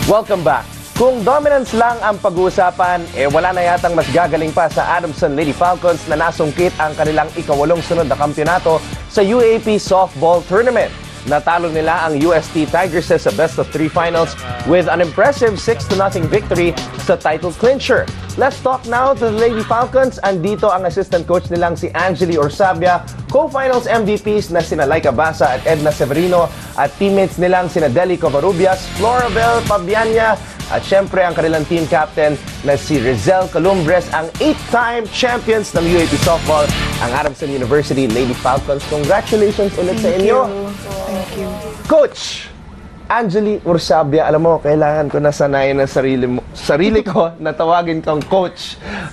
Welcome back. Kung dominance lang ang pag-uusapan, wala na yatang mas gagaling pa sa AdU's Lady Falcons na nasungkit ang kanilang ika-8 sunod na kampyonato sa UAAP Softball Tournament. Natalo nila ang UST Tigresses sa best-of-3 finals with an impressive 6-0 victory sa title clincher. Let's talk now to the Lady Falcons. Andito ang assistant coach nilang si Angeli Orsabia, co-finals MVPs na sina Laika Basa at Edna Severino, at teammates nilang sina Deli Covarrubias, Florabel Pabianya, at syempre ang kanilang team captain na si Rizel Calumbres, ang 8-time champions ng UAAP Softball, ang Adamson University Lady Falcons. Congratulations ulit sa inyo. Thank you. Coach Angeli Orsabia, alam mo, kailangan ko na sanayin ang sarili ko na tawagin kang coach.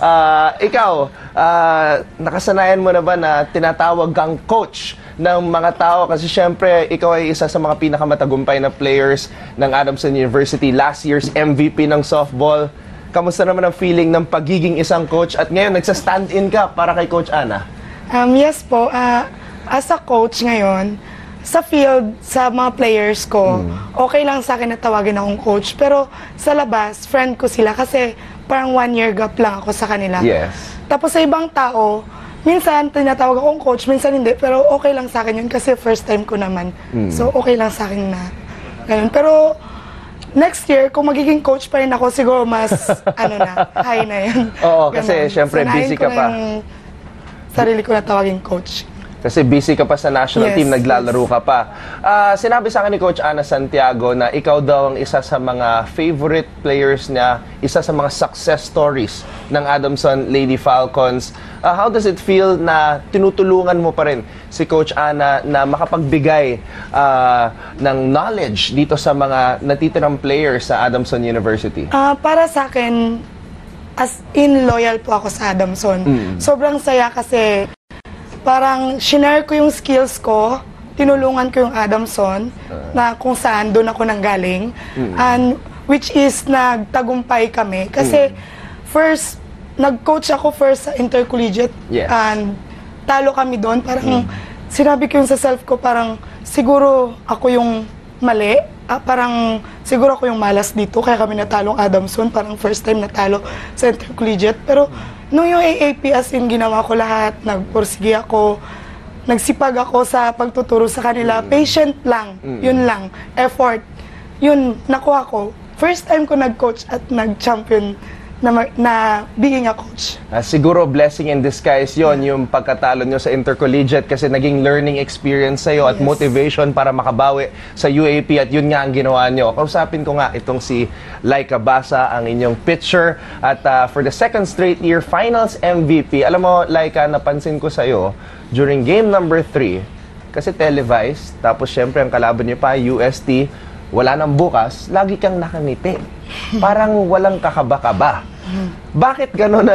Ikaw, nakasanayan mo na ba na tinatawag kang coach ng mga tao? Kasi syempre, ikaw ay isa sa mga pinakamatagumpay na players ng Adamson University, last year's MVP ng softball. Kamusta naman ang feeling ng pagiging isang coach at ngayon nagsa-stand-in ka para kay Coach Ana? Yes po, as a coach ngayon, sa field, sa mga players ko, okay lang sa akin na tawagin akong coach. Pero sa labas, friend ko sila kasi parang 1 year gap lang ako sa kanila. Yes. Tapos sa ibang tao, minsan tinatawag akong coach, minsan hindi. Pero okay lang sa akin yun kasi first time ko naman. So okay lang sa akin na ganun. Pero next year, kung magiging coach pa rin ako, siguro mas high na yun. Oo, kasi syempre busy ka pa. Sarili ko na tawagin coach. Kasi busy ka pa sa national team, naglalaro ka pa. Sinabi sa akin ni Coach Ana Santiago na ikaw daw ang isa sa mga favorite players niya, isa sa mga success stories ng Adamson Lady Falcons. How does it feel na tinutulungan mo pa rin si Coach Ana na makapagbigay ng knowledge dito sa mga natitirang players sa Adamson University? Para sa akin, as in loyal po ako sa Adamson. Sobrang saya kasi parang shinare ko yung skills ko, tinulungan ko yung Adamson na kung saan doon ako nanggaling, and which is nagtagumpay kami kasi first nag-coach ako first sa intercollegiate, and talo kami doon. Parang sinabi ko yung sa self ko, parang siguro ako yung mali, parang siguro ako yung malas dito kaya kami natalong Adamson, parang first time natalo sa intercollegiate. Pero nung yung AAP, as in, ginawa ko lahat, nagpursige ako, nagsipag ako sa pagtuturo sa kanila, patient lang, yun lang, effort, yun, nakuha ko. First time ko nag-coach at nag-champion na being a coach. Siguro blessing in disguise yon yung pagkatalo nyo sa intercollegiate kasi naging learning experience sa'yo at motivation para makabawi sa UAAP, at yun nga ang ginawa nyo. Kausapin ko nga itong si Laika Basa, ang inyong pitcher, at for the second straight year, finals MVP. Alam mo, Laika, napansin ko sa'yo during game number 3, kasi televised, tapos syempre ang kalaban nyo pa, UST, wala nang bukas, lagi kang nakangiti. Parang walang kakaba-kaba. Bakit gano'n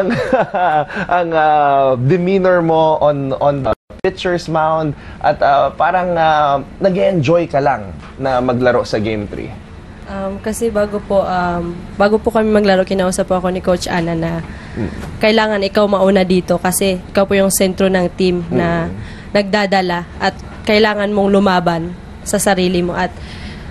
ang demeanor mo on the pitcher's mound at parang nag-enjoy ka lang na maglaro sa Game 3? Kasi bago po kami maglaro, kinausap po ako ni Coach Ana na kailangan ikaw mauna dito kasi ikaw po yung sentro ng team na nagdadala at kailangan mong lumaban sa sarili mo. At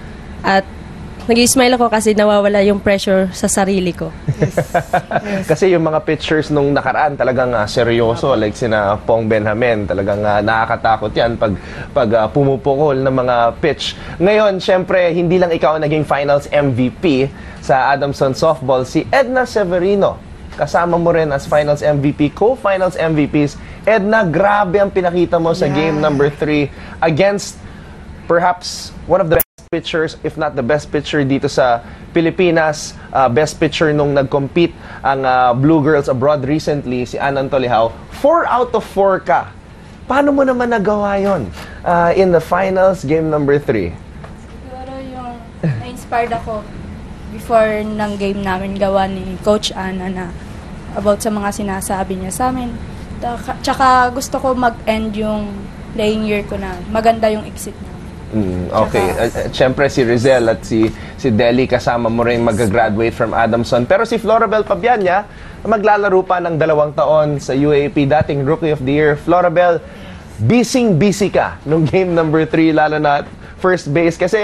nag-i-smile ako kasi nawawala yung pressure sa sarili ko. Kasi yung mga pitchers nung nakaraan talagang seryoso, like sina Pong Benjamin, talagang nakakatakot yan pag pumupukol ng mga pitch. Ngayon, syempre, hindi lang ikaw naging finals MVP sa Adamson Softball, si Edna Severino, kasama mo rin as finals MVP, co-finals MVPs. Edna, grabe ang pinakita mo sa game number 3 against perhaps one of the pitchers, if not the best pitcher dito sa Pilipinas, best pitcher nung nag-compete ang Blue Girls abroad recently, si Anan Tolihao. 4 out of 4 ka. Paano mo naman nagawa yon in the finals, game number 3? Siguro yung na-inspired ako before ng game namin gawa ni Coach Ana na about sa mga sinasabi niya sa amin. Tsaka gusto ko mag-end yung playing year ko na maganda yung exit niya. Okay. Siyempre si Rizel at si Deli kasama mo rin mag-graduate from Adamson. Pero si Florabel Pabianya, maglalaro pa ng 2 taon sa UAAP, dating Rookie of the Year. Florabel, busy ka nung game number 3, lalo na first base. Kasi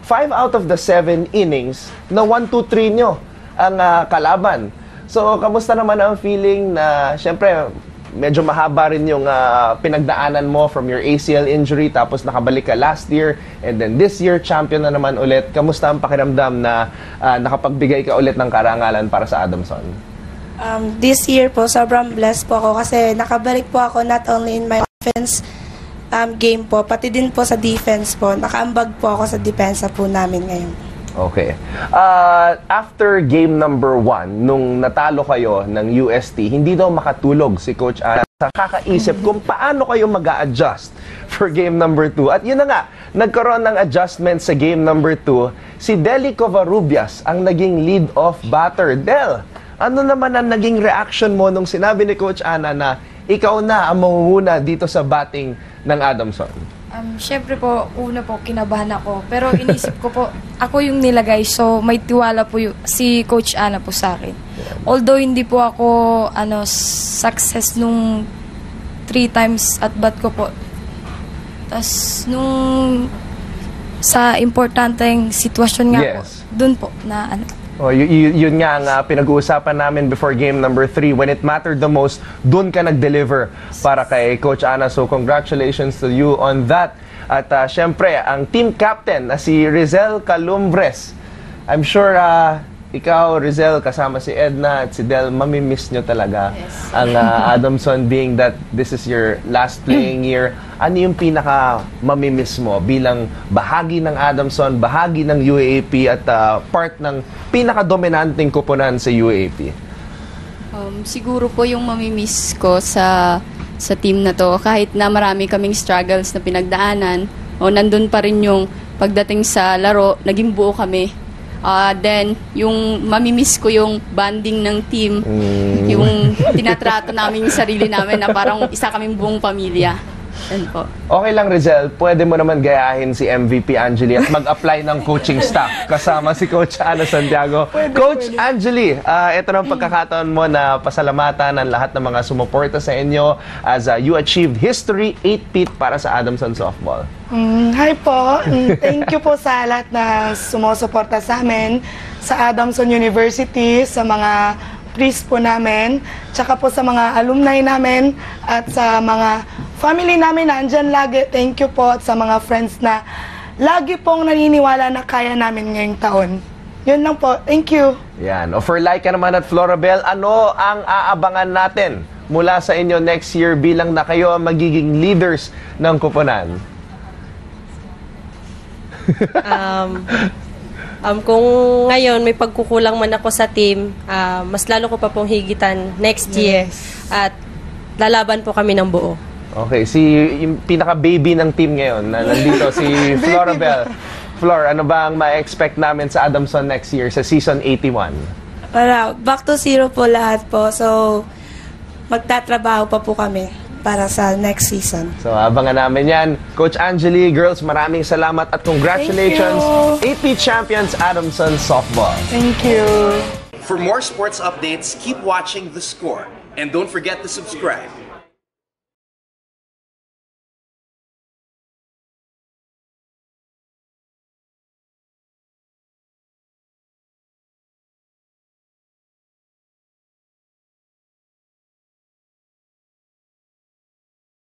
5 out of the 7 innings na 1-2-3 nyo ang kalaban. So, kamusta naman ang feeling na, syempre, medyo mahaba rin yung pinagdaanan mo from your ACL injury, tapos nakabalik ka last year, and then this year, champion na naman ulit. Kamusta ang pakiramdam na nakapagbigay ka ulit ng karangalan para sa Adamson? This year po, sobrang blessed po ako kasi nakabalik po ako not only in my offense game po, pati din po sa defense po. Nakaambag po ako sa depensa po namin ngayon. Okay. After game number 1, nung natalo kayo ng UST, hindi daw makatulog si Coach Ana sa kakaisip kung paano kayo mag-a-adjust for game number 2. At yun na nga, nagkaroon ng adjustment sa game number 2. Si Deli Covarrubias ang naging lead-off batter. Del, ano naman ang naging reaction mo nung sinabi ni Coach Ana na ikaw na ang mangunguna dito sa batting ng Adamson? Siyempre po, una po, kinabahan ako. Pero inisip ko po, ako yung nilagay. So, may tiwala po si Coach Ana po sa akin. Although, hindi po ako success nung 3 times at bat ko po. Tapos, nung sa importanteng sitwasyon nga po, dun po na Oh, yun nga ang pinag-uusapan namin before game number 3. When it mattered the most, dun ka nag-deliver para kay Coach Ana. So, congratulations to you on that. At syempre, ang team captain na si Rizel Calumbres. I'm sure ikaw, Rizel, kasama si Edna at si Del, mamimiss nyo talaga ang Adamson, being that this is your last playing year. Ano yung pinaka mamimiss mo bilang bahagi ng Adamson, bahagi ng UAAP at part ng pinaka-dominanting kupunan sa UAAP? Siguro po yung mamimiss ko sa team na to, kahit na marami kaming struggles na pinagdaanan, nandun pa rin yung pagdating sa laro, naging buo kami. Then, yung mamimiss ko yung bonding ng team, yung tinatrato namin yung sarili namin na parang isa kaming buong pamilya. Yan po. Okay lang, Rizel, pwede mo naman gayahin si MVP Angeli at mag-apply ng coaching staff kasama si Coach Ana Santiago. Coach Angeli, ito na ang pagkakataon mo na pasalamatan ang lahat ng mga sumuporta sa inyo as you achieved history 8-peat para sa Adamson Softball. Hi po. Thank you po sa lahat na sumusuporta sa amin, sa Adamson University, sa mga priest po namin, tsaka po sa mga alumni namin, at sa mga family namin na andyan lagi. Thank you po, at sa mga friends na lagi pong naniniwala na kaya namin ngayong taon. Yun lang po. Thank you. Yan. O for Laika naman at Florabel, ano ang aabangan natin mula sa inyo next year bilang na kayo ang magiging leaders ng kupunan? Kung ngayon may pagkukulang man ako sa team, mas lalo ko pa pong higitan next year. At lalaban po kami ng buo. Okay, yung pinaka-baby ng team ngayon na nandito, si Florabel. Flor, ano ba ang ma-expect namin sa Adamson next year, sa season 81? Back to zero po lahat po. So, magtatrabaho pa po kami para sa next season. So, abangan namin yan. Coach Angeli, girls, maraming salamat at congratulations. AP champions Adamson Softball. Thank you. For more sports updates, keep watching The Score. And don't forget to subscribe.